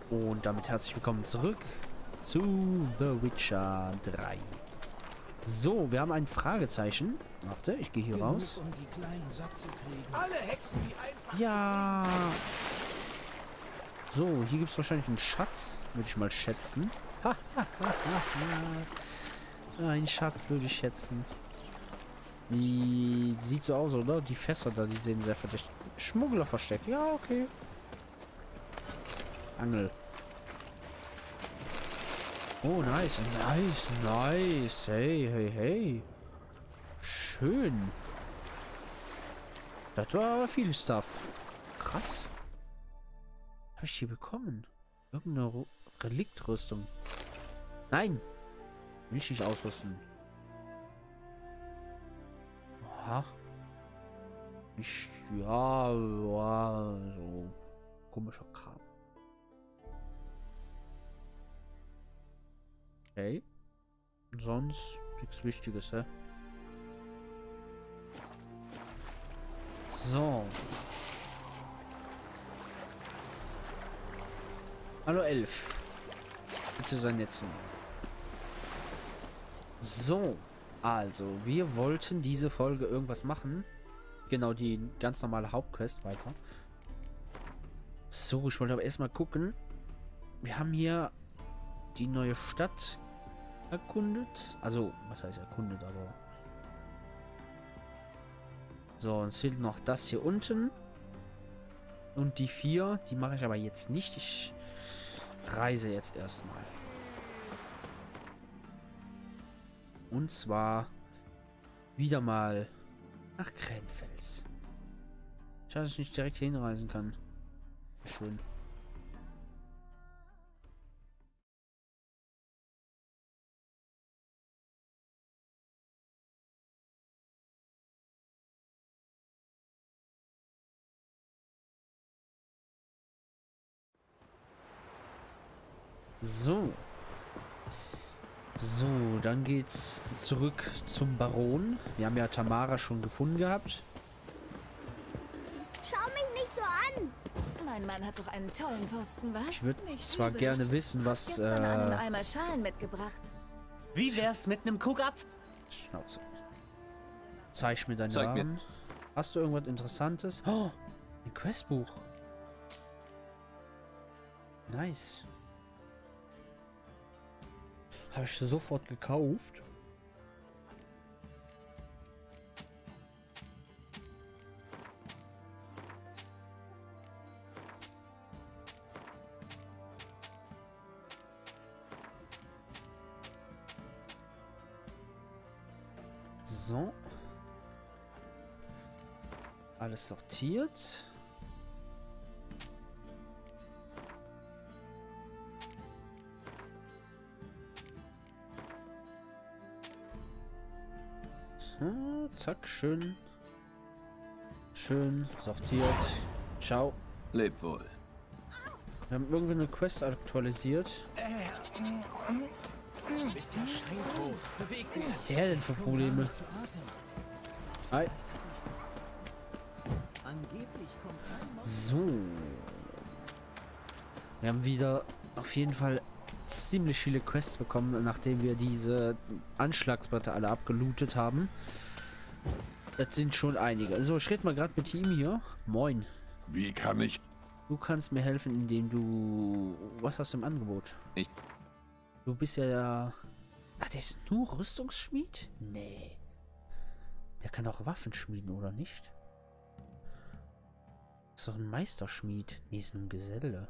Und damit herzlich willkommen zurück zu The Witcher 3. So, wir haben ein Fragezeichen. Warte, ich gehe hier raus. Um die Kleinen satt zu kriegen. Alle Hexen, die einfach Ja. So, hier gibt es wahrscheinlich einen Schatz, würde ich mal schätzen. Ein Schatz würde ich schätzen. Die sieht so aus, oder? Die Fässer da, die sehen sehr verdächtig. Schmugglerversteck. Ja, okay. Angel. Oh, nice. Nice, nice. Hey, hey, hey. Schön. Das war aber viel Stuff. Krass. Habe ich hier bekommen? Irgendeine Reliktrüstung. Nein. Will ich nicht ausrüsten. Aha. Ich, ja, so komischer Kram. Okay. Sonst nichts Wichtiges, hä? So. Hallo 11. Bitte sei nett zu mir. So. Also, wir wollten diese Folge irgendwas machen. Genau, die ganz normale Hauptquest weiter. So, ich wollte aber erstmal gucken. Wir haben hier die neue Stadt erkundet. Also, was heißt erkundet, aber... So, uns fehlt noch das hier unten. Und die 4, die mache ich aber jetzt nicht. Ich reise jetzt erstmal. Und zwar wieder mal nach Krenfels. Schade, dass ich nicht direkt hier hinreisen kann. Schön. So. So, dann geht's zurück zum Baron. Wir haben ja Tamara schon gefunden gehabt. Schau mich nicht so an! Mein Mann hat doch einen tollen Posten, was? Ich würde zwar gerne wissen, was... Gestern einen Eimer Schalen mitgebracht. Wie wär's mit einem Kuhgapf? Schnauze. Zeig mir deinen Zeig mir. Namen. Hast du irgendwas Interessantes? Oh, ein Questbuch. Nice. Habe ich sofort gekauft. So. Alles sortiert. So, zack, schön. Schön sortiert. Ciao. Lebt wohl. Wir haben irgendwie eine Quest aktualisiert. bist ja scheintot. Beweg dich. Was hat der denn für Probleme? Hi. Angeblich kommt kein So. Wir haben wieder auf jeden Fall ziemlich viele Quests bekommen, nachdem wir diese Anschlagsplatte alle abgelootet haben. Das sind schon einige. So, ich rede mal gerade mit ihm hier. Moin. Wie kann ich? Du kannst mir helfen, indem du... Was hast du im Angebot? Ich... Du bist ja... Ach, der ist nur Rüstungsschmied? Nee. Der kann auch Waffen schmieden, oder nicht? Ist doch ein Meisterschmied. Nee, ist nur ein Geselle.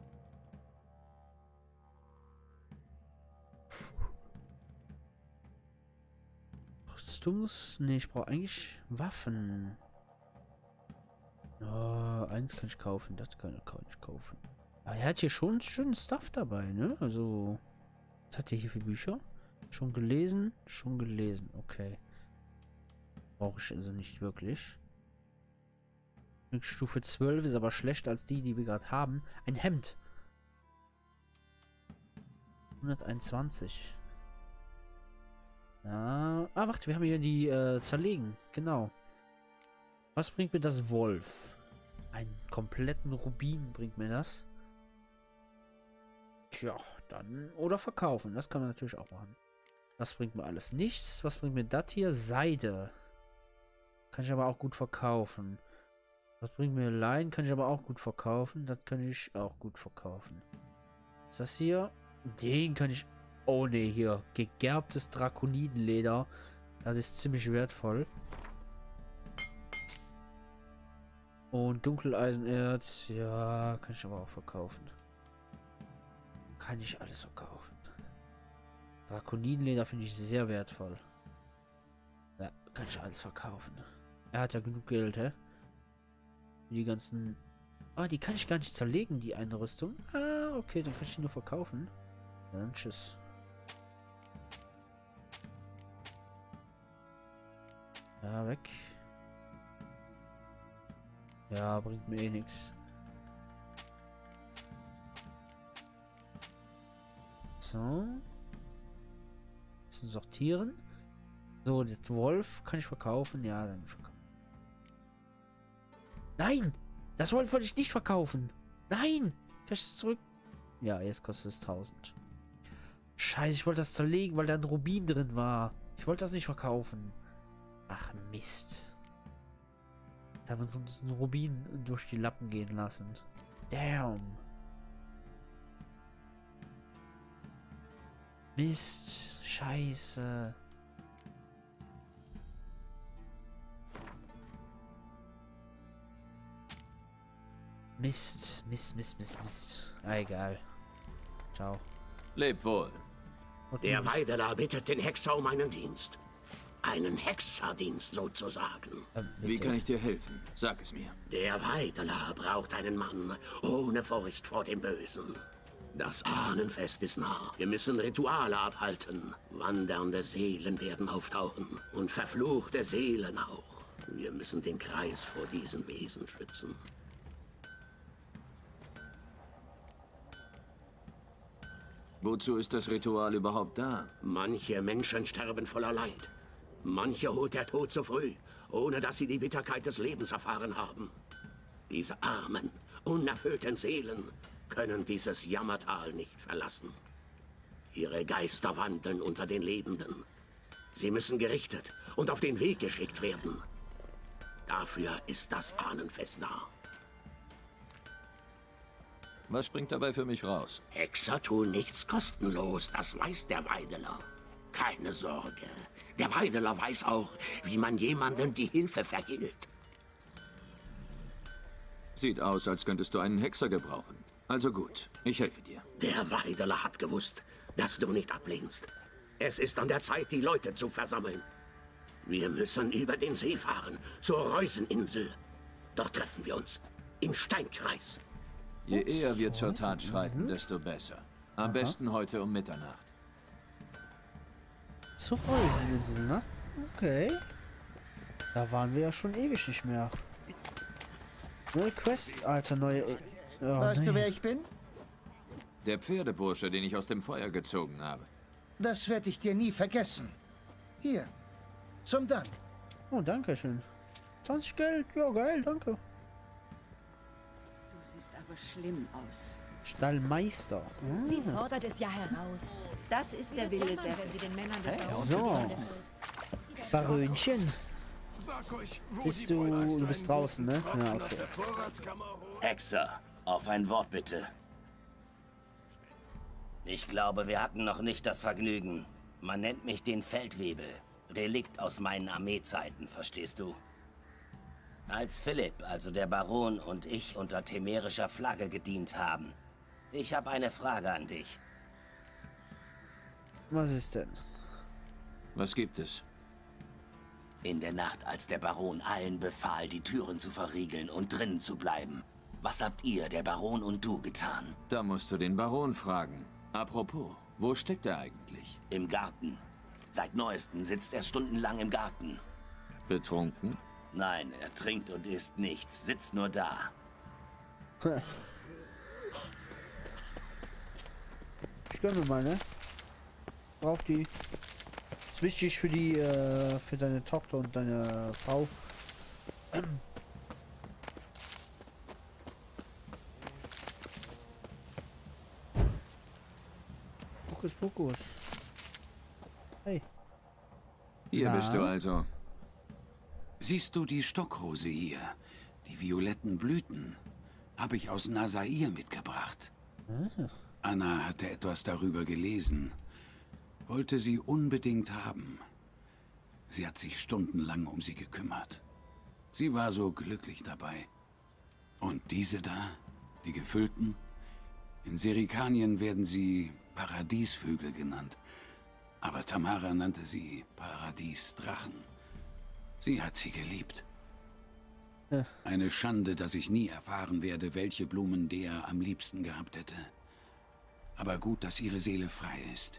Nee, ich brauche eigentlich Waffen. Oh, eins kann ich kaufen, das kann ich kaufen. Aber er hat hier schon schönen Stuff dabei, ne? Also, was hat er hier für Bücher? Schon gelesen? Schon gelesen, okay. Brauche ich also nicht wirklich. Stufe 12 ist aber schlechter als die wir gerade haben. Ein Hemd. 121. Ja. Ah, warte, wir haben hier die zerlegen. Genau. Was bringt mir das Wolf? Einen kompletten Rubin bringt mir das. Tja, dann. Oder verkaufen. Das kann man natürlich auch machen. Das bringt mir alles nichts. Was bringt mir das hier? Seide. Kann ich aber auch gut verkaufen. Was bringt mir Lein? Kann ich aber auch gut verkaufen. Das kann ich auch gut verkaufen. Was ist das hier? Den kann ich... Oh ne, hier. Gegerbtes Drakonidenleder. Das ist ziemlich wertvoll. Und Dunkeleisenerz. Ja, kann ich aber auch verkaufen. Kann ich alles verkaufen. Drakonidenleder finde ich sehr wertvoll. Ja, kann ich alles verkaufen. Er hat ja genug Geld, hä? Die ganzen... Ah, die kann ich gar nicht zerlegen, die Einrüstung. Ah, okay, dann kann ich die nur verkaufen. Ja, dann tschüss. Ja, weg. Ja, bringt mir eh nichts. So. Sortieren. So, das Wolf kann ich verkaufen. Ja, dann verkaufen. Nein! Das Wolf wollte ich nicht verkaufen. Nein! Kann ich es zurück? Ja, jetzt kostet es 1000. Scheiße, ich wollte das zerlegen, weil da ein Rubin drin war. Ich wollte das nicht verkaufen. Ach, Mist. Da haben wir uns einen Rubin durch die Lappen gehen lassen. Damn. Mist. Scheiße. Mist. Mist. Ah, egal. Ciao. Leb wohl. Der Weideler bittet den Hexer um einen Dienst. Einen Hexerdienst sozusagen. Wie kann ich dir helfen? Sag es mir. Der Weideler braucht einen Mann ohne Furcht vor dem Bösen. Das Ahnenfest ist nah. Wir müssen Rituale abhalten. Wandernde Seelen werden auftauchen. Und verfluchte Seelen auch. Wir müssen den Kreis vor diesen Wesen schützen. Wozu ist das Ritual überhaupt da? Manche Menschen sterben voller Leid. Manche holt der Tod zu früh, ohne dass sie die Bitterkeit des Lebens erfahren haben. Diese armen, unerfüllten Seelen können dieses Jammertal nicht verlassen. Ihre Geister wandeln unter den Lebenden. Sie müssen gerichtet und auf den Weg geschickt werden. Dafür ist das Ahnenfest da. Was springt dabei für mich raus? Hexer tun nichts kostenlos, das weiß der Weideler. Keine Sorge. Der Weideler weiß auch, wie man jemandem die Hilfe vergilt. Sieht aus, als könntest du einen Hexer gebrauchen. Also gut, ich helfe dir. Der Weideler hat gewusst, dass du nicht ablehnst. Es ist an der Zeit, die Leute zu versammeln. Wir müssen über den See fahren, zur Reuseninsel. Dort treffen wir uns, im Steinkreis. Je eher wir zur Tat schreiten, desto besser. Am besten heute um Mitternacht. Zur Reuseninsel, ne? Okay. Da waren wir ja schon ewig nicht mehr. Neue Quest, Alter, neue... Oh, Weißt du, wer ich bin? Der Pferdebursche, den ich aus dem Feuer gezogen habe. Das werde ich dir nie vergessen. Hier, zum Dank. Oh, danke schön. 20 Geld, ja geil, danke. Du siehst aber schlimm aus. Stallmeister. Sie fordert es ja heraus. Das ist der Wille der... Wenn sie den Männern des Barons So. zur Zunde fällt. Barönchen. Sag euch, wo Bist die du... Wollachsteine Du bist draußen, ne? Tropfen Ja, aus okay. der Vorratskammer holen. Hexer, auf ein Wort bitte. Ich glaube, wir hatten noch nicht das Vergnügen. Man nennt mich den Feldwebel. Relikt aus meinen Armeezeiten, verstehst du? Als Philipp, also der Baron und ich unter temerischer Flagge gedient haben. Ich habe eine Frage an dich. Was ist denn? Was gibt es? In der Nacht, als der Baron allen befahl, die Türen zu verriegeln und drinnen zu bleiben. Was habt ihr, der Baron und du, getan? Da musst du den Baron fragen. Apropos, wo steckt er eigentlich? Im Garten. Seit Neuestem sitzt er stundenlang im Garten. Betrunken? Nein, er trinkt und isst nichts, sitzt nur da. Ich gönne mir mal, ne? Brauch die. Ist wichtig für die, für deine Tochter und deine Frau. Hokuspokus. Hey. Hier Na? bist du also. Siehst du die Stockrose hier? Die violetten Blüten habe ich aus Nasair mitgebracht. Anna hatte etwas darüber gelesen. Wollte sie unbedingt haben. Sie hat sich stundenlang um sie gekümmert. Sie war so glücklich dabei. Und diese da, die gefüllten? In Serikanien werden sie Paradiesvögel genannt. Aber Tamara nannte sie Paradiesdrachen. Sie hat sie geliebt. Eine Schande, dass ich nie erfahren werde, welche Blumen der am liebsten gehabt hätte. Aber gut, dass ihre Seele frei ist.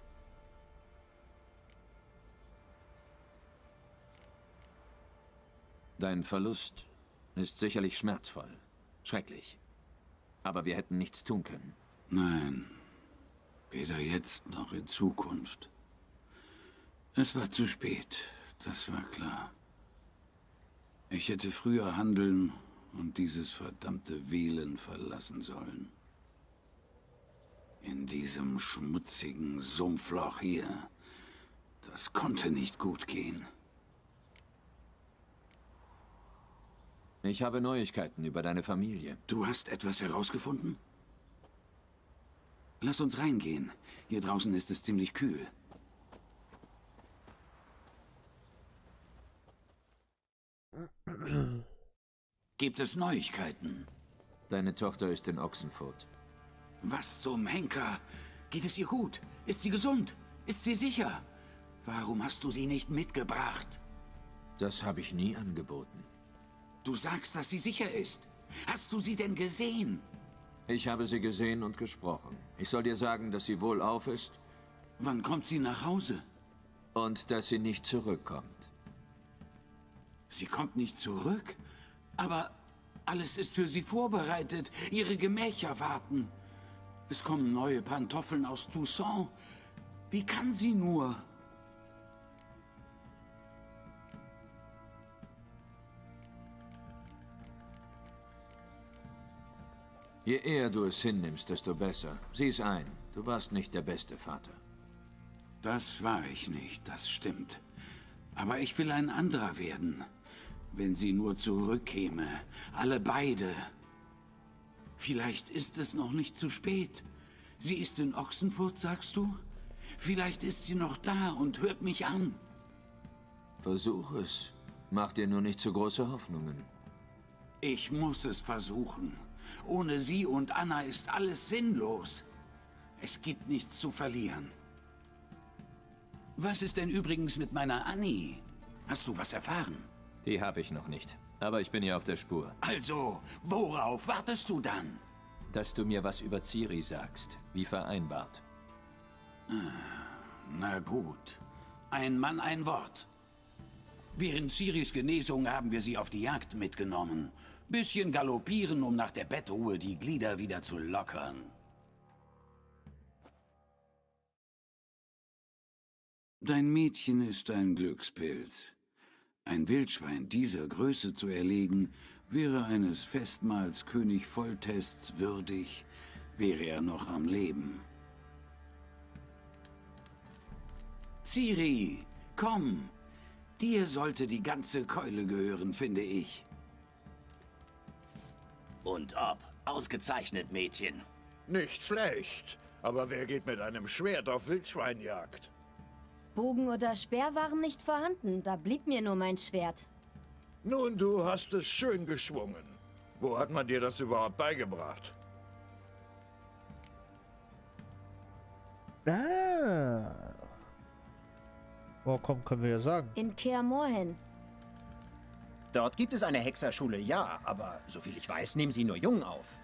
Dein Verlust ist sicherlich schmerzvoll. Schrecklich. Aber wir hätten nichts tun können. Nein, weder jetzt noch in Zukunft. Es war zu spät, das war klar. Ich hätte früher handeln und dieses verdammte Wählen verlassen sollen. In diesem schmutzigen Sumpfloch hier. Das konnte nicht gut gehen. Ich habe Neuigkeiten über deine Familie. Du hast etwas herausgefunden? Lass uns reingehen. Hier draußen ist es ziemlich kühl. Gibt es Neuigkeiten? Deine Tochter ist in Ochsenfurt. Was zum Henker? Geht es ihr gut? Ist sie gesund? Ist sie sicher? Warum hast du sie nicht mitgebracht? Das habe ich nie angeboten. Du sagst, dass sie sicher ist. Hast du sie denn gesehen? Ich habe sie gesehen und gesprochen. Ich soll dir sagen, dass sie wohlauf ist. Wann kommt sie nach Hause? Und dass sie nicht zurückkommt. Sie kommt nicht zurück? Aber alles ist für sie vorbereitet. Ihre Gemächer warten. Es kommen neue Pantoffeln aus Toussaint. Wie kann sie nur? Je eher du es hinnimmst, desto besser. Sieh's ein, du warst nicht der beste Vater. Das war ich nicht, das stimmt. Aber ich will ein anderer werden. Wenn sie nur zurückkäme. Alle beide. Vielleicht ist es noch nicht zu spät. Sie ist in Ochsenfurt, sagst du? Vielleicht ist sie noch da und hört mich an. Versuch es. Mach dir nur nicht zu große Hoffnungen. Ich muss es versuchen. Ohne sie und Anna ist alles sinnlos. Es gibt nichts zu verlieren. Was ist denn übrigens mit meiner Annie? Hast du was erfahren? Die habe ich noch nicht. Aber ich bin ja auf der Spur. Also, worauf wartest du dann? Dass du mir was über Ciri sagst, wie vereinbart. Na gut. Ein Mann, ein Wort. Während Ciris Genesung haben wir sie auf die Jagd mitgenommen. Bisschen galoppieren, um nach der Bettruhe die Glieder wieder zu lockern. Dein Mädchen ist ein Glückspilz. Ein Wildschwein dieser Größe zu erlegen, wäre eines Festmahls König Foltests würdig, wäre er noch am Leben. Ciri, komm! Dir sollte die ganze Keule gehören, finde ich. Und ob. Ausgezeichnet, Mädchen. Nicht schlecht. Aber wer geht mit einem Schwert auf Wildschweinjagd? Bogen oder Speer waren nicht vorhanden, da blieb mir nur mein Schwert. Nun, du hast es schön geschwungen. Wo hat man dir das überhaupt beigebracht? Oh, komm, können wir ja sagen. In Kaer Morhen. Dort gibt es eine Hexerschule, ja, aber soviel ich weiß, nehmen sie nur Jungen auf.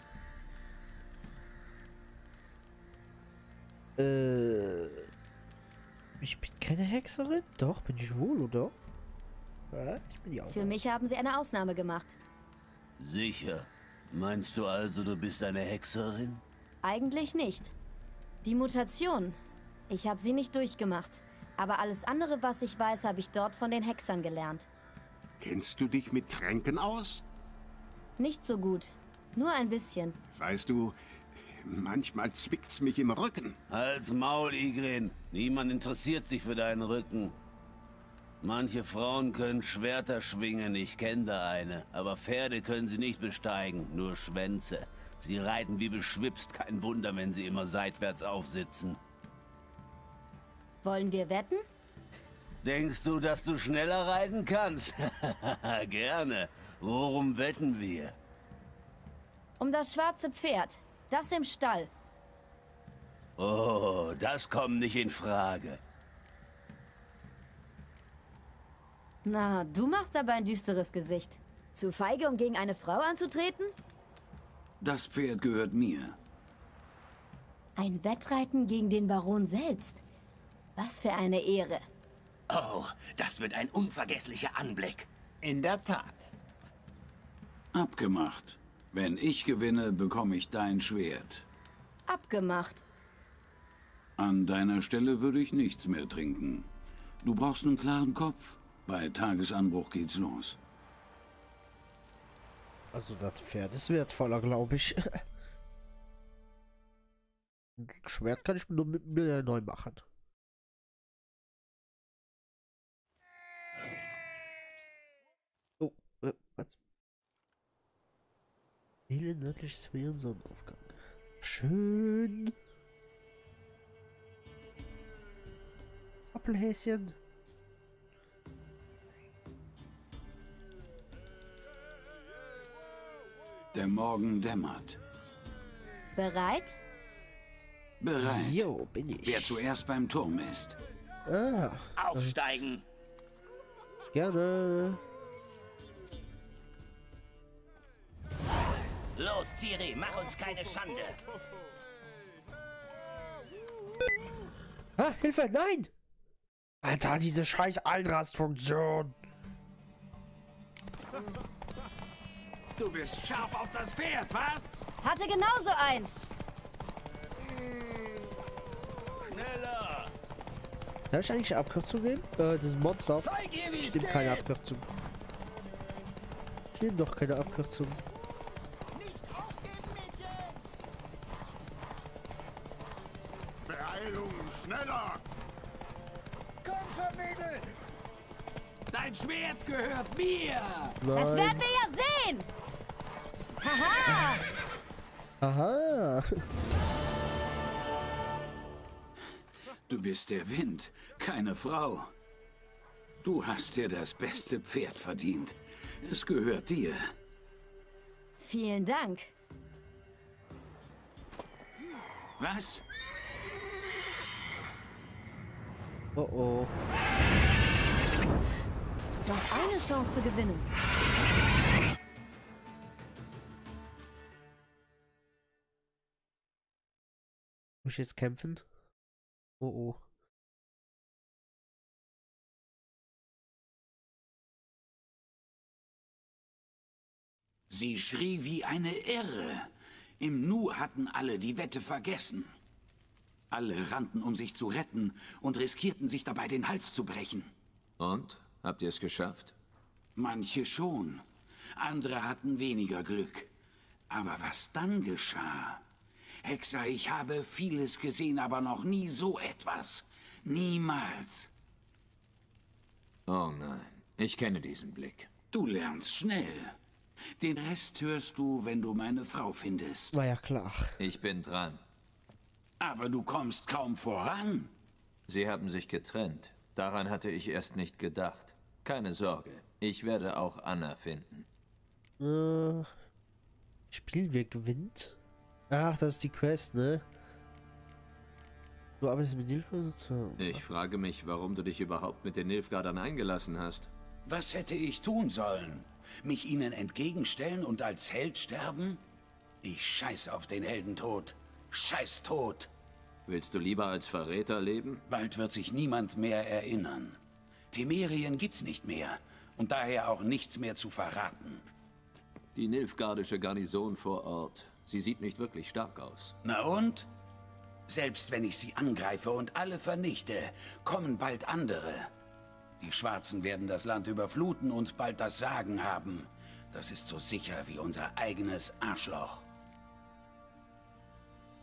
Ich bin keine Hexerin? Doch, bin ich wohl, oder? Ja, ich bin die auch. Für mich haben sie eine Ausnahme gemacht. Sicher. Meinst du also, du bist eine Hexerin? Eigentlich nicht. Die Mutation. Ich habe sie nicht durchgemacht. Aber alles andere, was ich weiß, habe ich dort von den Hexern gelernt. Kennst du dich mit Tränken aus? Nicht so gut. Nur ein bisschen. Weißt du, Manchmal zwickt's mich im Rücken. Halt's Maul, Igrin. Niemand interessiert sich für deinen Rücken. Manche Frauen können Schwerter schwingen, ich kenne da eine. Aber Pferde können sie nicht besteigen, nur Schwänze. Sie reiten wie beschwipst, kein Wunder, wenn sie immer seitwärts aufsitzen. Wollen wir wetten? Denkst du, dass du schneller reiten kannst? Gerne. Worum wetten wir? Um das schwarze Pferd. Das im Stall. Oh, das kommt nicht in Frage. Na, du machst aber ein düsteres Gesicht. Zu feige, um gegen eine Frau anzutreten? Das Pferd gehört mir. Ein Wettreiten gegen den Baron selbst. Was für eine Ehre. Oh, das wird ein unvergesslicher Anblick. In der Tat. Abgemacht. Wenn ich gewinne, bekomme ich dein Schwert. Abgemacht. An deiner Stelle würde ich nichts mehr trinken. Du brauchst einen klaren Kopf. Bei Tagesanbruch geht's los. Also das Pferd ist wertvoller, glaube ich. Ein Schwert kann ich nur mit mir neu machen. Oh, was? Wähle nördliches Meer und Sonnenaufgang. Schön. Appelhäschen. Der Morgen dämmert. Bereit? Bereit. Jo, bin ich. Wer zuerst beim Turm ist. Ah, Aufsteigen! gerne. Los, Ciri, mach uns keine Schande! Ah, Hilfe, nein! Alter, diese scheiß Einrastfunktion. Du bist scharf auf das Pferd, was? Hatte genauso eins. Schneller! Darf ich eigentlich eine Abkürzung nehmen? Das ist ein Monster. Ich nehme keine Abkürzung. Ich nehme doch keine Abkürzung. Beeilung, schneller! Komm schon, Mädel! Dein Schwert gehört mir! Das werden wir ja sehen! Haha! Aha! Du bist der Wind, keine Frau. Du hast dir das beste Pferd verdient. Es gehört dir. Vielen Dank. Was? Oh oh. Noch eine Chance zu gewinnen. Muss ich jetzt kämpfen? Oh oh. Sie schrie wie eine Irre. Im Nu hatten alle die Wette vergessen. Alle rannten, um sich zu retten und riskierten sich dabei, den Hals zu brechen. Und? Habt ihr es geschafft? Manche schon. Andere hatten weniger Glück. Aber was dann geschah? Hexer, ich habe vieles gesehen, aber noch nie so etwas. Niemals. Oh nein, ich kenne diesen Blick. Du lernst schnell. Den Rest hörst du, wenn du meine Frau findest. War ja klar. Ich bin dran. Aber du kommst kaum voran. Sie haben sich getrennt. Daran hatte ich erst nicht gedacht. Keine Sorge, ich werde auch Anna finden. Spielen wir gewinnt? Ach, das ist die Quest, ne? Du arbeitest mit Nilfgaard? Ich frage mich, warum du dich überhaupt mit den Nilfgaardern eingelassen hast. Was hätte ich tun sollen? Mich ihnen entgegenstellen und als Held sterben? Ich scheiß auf den Heldentod. Scheiß tot. Willst du lieber als Verräter leben? Bald wird sich niemand mehr erinnern. Temerien gibt's nicht mehr und daher auch nichts mehr zu verraten. Die nilfgaardische Garnison vor Ort. Sie sieht nicht wirklich stark aus. Na und? Selbst wenn ich sie angreife und alle vernichte, kommen bald andere. Die Schwarzen werden das Land überfluten und bald das Sagen haben. Das ist so sicher wie unser eigenes Arschloch.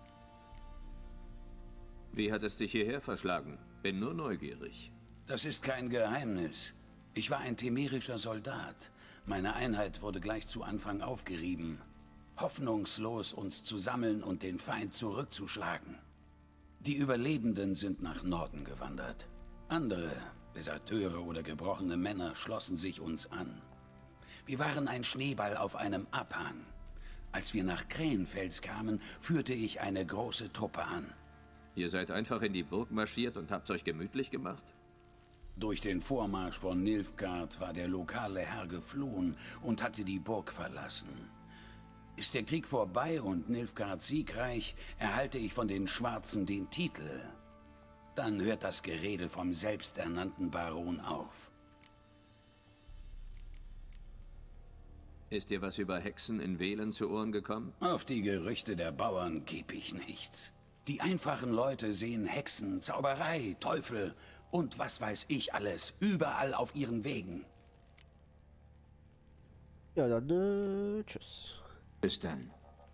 Wie hat es dich hierher verschlagen? Bin nur neugierig. Das ist kein Geheimnis. Ich war ein temerischer Soldat. Meine Einheit wurde gleich zu Anfang aufgerieben. Hoffnungslos, uns zu sammeln und den Feind zurückzuschlagen. Die Überlebenden sind nach Norden gewandert. Andere, Deserteure oder gebrochene Männer, schlossen sich uns an. Wir waren ein Schneeball auf einem Abhang. Als wir nach Krähenfels kamen, führte ich eine große Truppe an. Ihr seid einfach in die Burg marschiert und habt's euch gemütlich gemacht? Durch den Vormarsch von Nilfgaard war der lokale Herr geflohen und hatte die Burg verlassen. Ist der Krieg vorbei und Nilfgaard siegreich, erhalte ich von den Schwarzen den Titel. Dann hört das Gerede vom selbsternannten Baron auf. Ist dir was über Hexen in Velen zu Ohren gekommen? Auf die Gerüchte der Bauern gebe ich nichts. Die einfachen Leute sehen Hexen, Zauberei, Teufel und was weiß ich alles, überall auf ihren Wegen. Ja, dann, tschüss. Bis dann.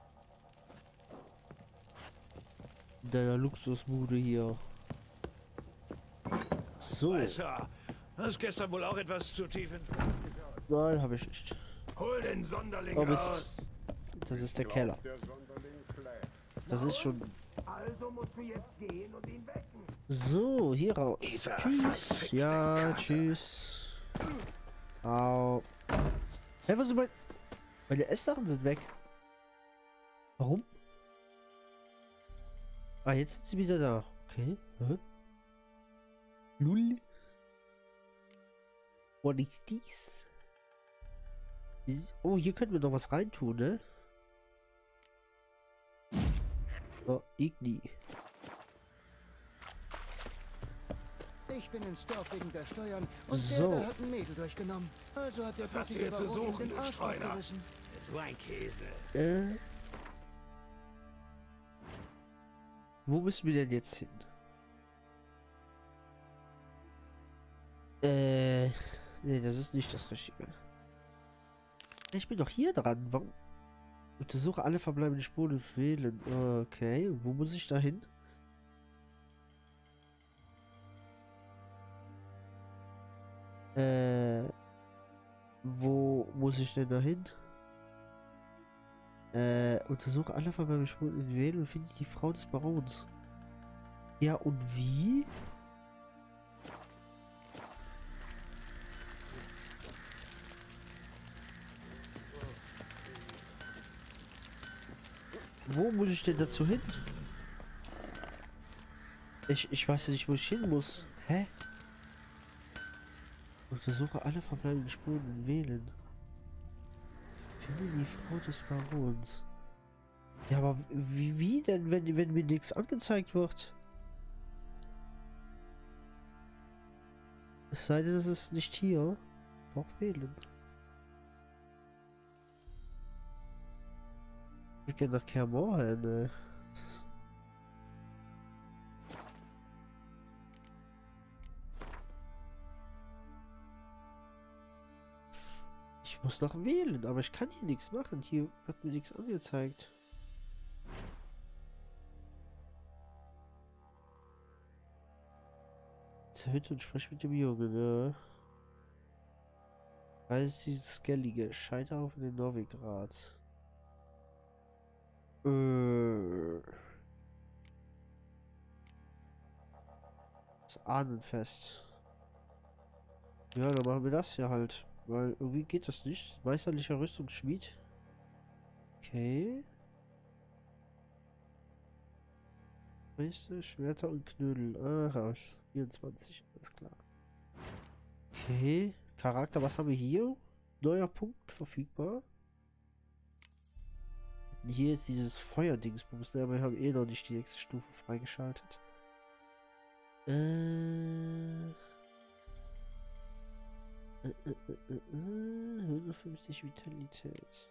In deiner Luxusbude hier. So. Weißer, hast gestern wohl auch etwas zu tief in... Nein, habe ich nicht. Hol den Sonderling Oh, raus. Mist. Das ist der Keller. Das ist schon... Also musst du jetzt gehen und ihn wecken. So, hier raus. Tschüss. Ja, tschüss. Au. Hey, was ist meine Esssachen sind weg. Warum? Ah, jetzt sind sie wieder da. Okay. Lul. Was ist dies? Oh, hier können wir noch was reintun, ne? Oh, Igni. Ich bin ins Dorf wegen der Steuern und So. der hat ein Mädel durchgenommen. Also hat der Was hast du blutige hier zu Baron ihm suchen, den du Arsch Streuner? aufgerissen. So ein Käse. Wo müssen wir denn jetzt hin? Nee, das ist nicht das Richtige. Ich bin doch hier dran. Warum? Untersuche alle verbleibenden Spuren und wählen. Okay, wo muss ich da hin? Wo muss ich denn da hin? Untersuche alle verbleibenden Spuren und wählen und finde die Frau des Barons. Ja, und wie? Wo muss ich denn dazu hin? Ich weiß ja nicht, wo ich hin muss. Hä? Untersuche alle verbleibenden Spuren und wählen. Finde die Frau des Barons. Ja, aber wie denn, wenn mir nichts angezeigt wird? Es sei denn, es ist nicht hier. Doch wählen. Ich gehe nach Kermorhen, ne? Ich muss nach wählen, aber ich kann hier nichts machen. Hier hat mir nichts angezeigt. Zur Hütte und sprich mit dem Jungen, ja. Weiß die Skellige. Scheiterhaufen in Novigrad. Das Ahnenfest. Ja, dann machen wir das hier halt. Weil irgendwie geht das nicht. Meisterlicher Rüstungsschmied. Okay. Meister, Schwerter und Knödel. Aha, 24, alles klar. Okay. Charakter, was haben wir hier? Neuer Punkt verfügbar. Hier ist dieses Feuerdingsbums, aber wir haben eh noch nicht die nächste Stufe freigeschaltet. 150 Vitalität.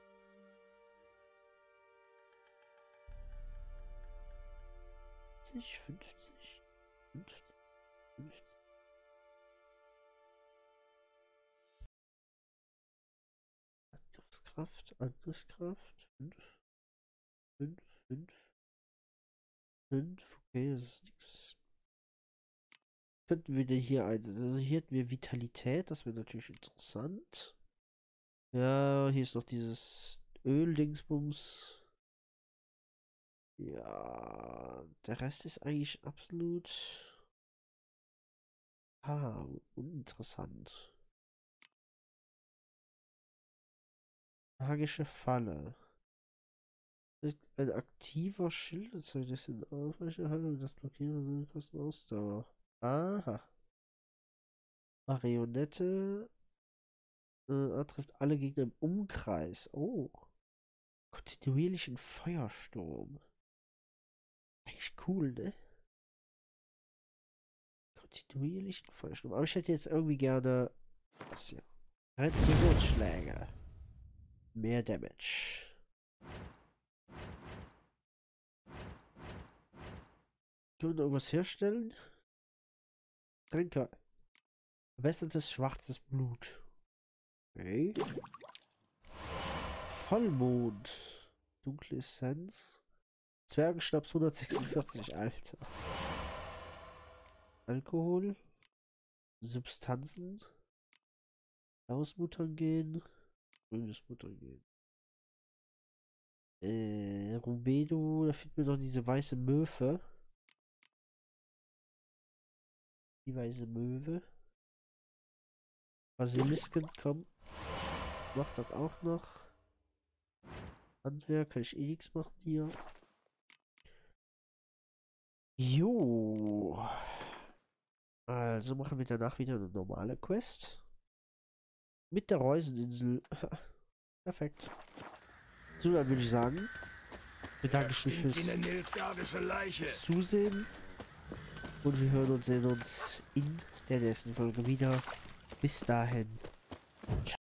Fünfzig, 50, 50, 50. Angriffskraft, 5, 5, 5. 5, okay, das ist nichts. Könnten wir denn hier einsetzen? Also hier hätten wir Vitalität, das wäre natürlich interessant. Ja, hier ist noch dieses Öl-Dingsbums. Ja, der Rest ist eigentlich absolut uninteressant. Magische Falle. Ein aktiver Schild erzeugt das in Aufrechterhaltung, das Blockieren kosten Ausdauer. Aha. Marionette trifft alle Gegner im Umkreis. Oh. Kontinuierlichen Feuersturm. Eigentlich cool, ne? Kontinuierlichen Feuersturm. Aber ich hätte jetzt irgendwie gerne was hier. Präzisionsschläge. Mehr Damage. Können wir irgendwas herstellen? Tränke. Verbessertes schwarzes Blut. Okay. Vollmond. Dunkle Essenz. Zwergenschnaps 146, Alter. Alkohol. Substanzen. Blaues Muttergen. Grünes Muttergen. Rubedo. Da finden wir noch diese weiße Möwe. Die weiße Möwe. Basilisken, komm. Macht das auch noch. Handwerk kann ich eh nichts machen hier. Jo. Also machen wir danach wieder eine normale Quest. Mit der Reuseninsel. Perfekt. So, dann würde ich sagen, bedanke ich mich fürs Zusehen. Und wir hören und sehen uns in der nächsten Folge wieder. Bis dahin.